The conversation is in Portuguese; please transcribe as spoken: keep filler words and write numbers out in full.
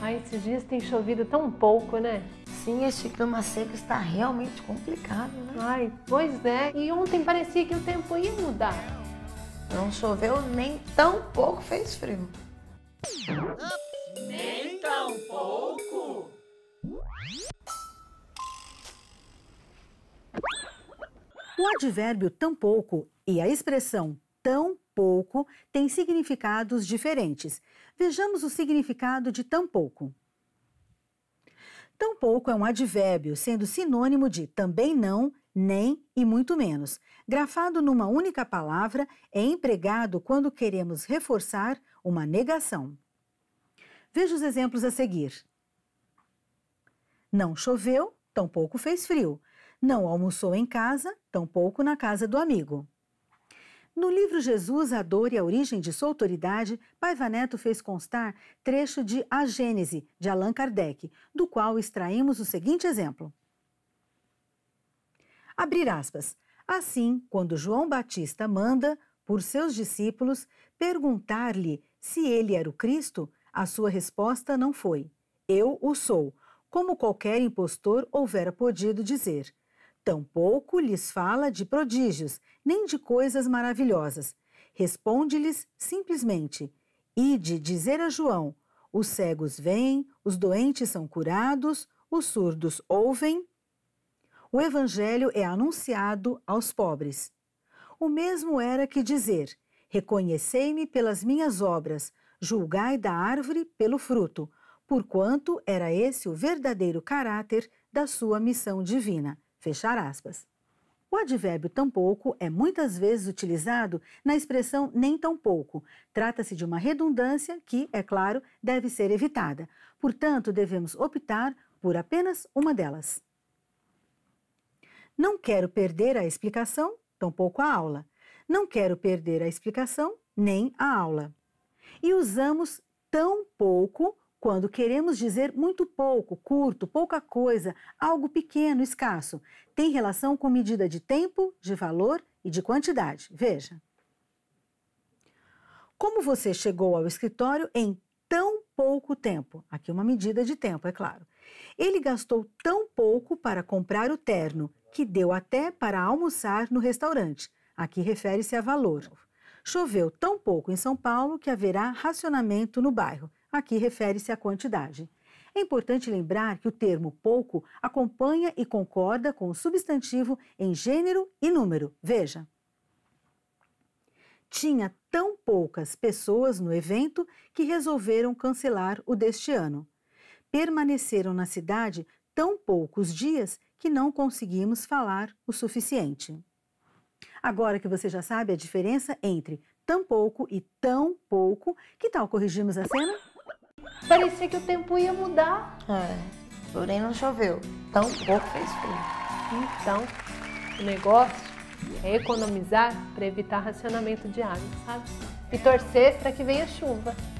Ai, esses dias tem chovido tão pouco, né? Sim, este clima seco está realmente complicado, né? Ai, pois é. E ontem parecia que o tempo ia mudar. Não choveu, nem tão pouco fez frio. Nem tão pouco? O advérbio tão pouco e a expressão tão pouco têm significados diferentes. Vejamos o significado de tão pouco. Tão pouco é um advérbio, sendo sinônimo de também não, nem e muito menos. Grafado numa única palavra, é empregado quando queremos reforçar uma negação. Veja os exemplos a seguir. Não choveu, tampouco fez frio. Não almoçou em casa, tampouco na casa do amigo. No livro Jesus, a Dor e a Origem de Sua Autoridade, Paiva Neto fez constar trecho de A Gênese, de Allan Kardec, do qual extraímos o seguinte exemplo. Abrir aspas. Assim, quando João Batista manda, por seus discípulos, perguntar-lhe se ele era o Cristo, a sua resposta não foi: eu o sou, como qualquer impostor houvera podido dizer. Tampouco lhes fala de prodígios, nem de coisas maravilhosas. Responde-lhes simplesmente: ide dizer a João, os cegos veem, os doentes são curados, os surdos ouvem. O evangelho é anunciado aos pobres. O mesmo era que dizer: reconhecei-me pelas minhas obras, julgai da árvore pelo fruto, porquanto era esse o verdadeiro caráter da sua missão divina. Fechar aspas. O advérbio tampouco é muitas vezes utilizado na expressão nem tão pouco. Trata-se de uma redundância que, é claro, deve ser evitada. Portanto, devemos optar por apenas uma delas. Não quero perder a explicação, tampouco a aula. Não quero perder a explicação, nem a aula. E usamos tão pouco quando queremos dizer muito pouco, curto, pouca coisa, algo pequeno, escasso. Tem relação com medida de tempo, de valor e de quantidade. Veja. Como você chegou ao escritório em tão pouco tempo? Aqui uma medida de tempo, é claro. Ele gastou tão pouco para comprar o terno, que deu até para almoçar no restaurante. Aqui refere-se a valor. Choveu tão pouco em São Paulo que haverá racionamento no bairro. Aqui refere-se à quantidade. É importante lembrar que o termo pouco acompanha e concorda com o substantivo em gênero e número. Veja. Tinha tão poucas pessoas no evento que resolveram cancelar o deste ano. Permaneceram na cidade tão poucos dias que não conseguimos falar o suficiente. Agora que você já sabe a diferença entre tão pouco e tão pouco, que tal corrigirmos a cena? Parecia que o tempo ia mudar. É, porém não choveu. Tão pouco fez frio. Então, o negócio é economizar para evitar racionamento de água, sabe? E torcer para que venha chuva.